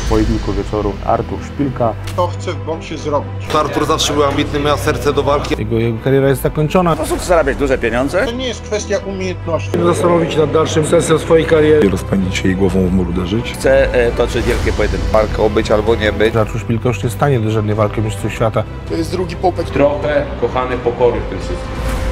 pojedynku wieczoru Artur Szpilka. To chce w boksie zrobić. Artur zawsze był ambitny, miał serce do walki. Jego kariera jest zakończona. Po prostu chce zarabiać duże pieniądze. To nie jest kwestia umiejętności. Zastanowić nad dalszym sensem swojej kariery. Rozpędzić się i głową w mur uderzyć. Chce toczyć wielkie pojedynki. Walką być albo nie być. Artur Szpilka już nie stanie do żadnej walki mistrzostw świata. To jest drugi popeć. Trochę kochany pokory w tym wszystkim.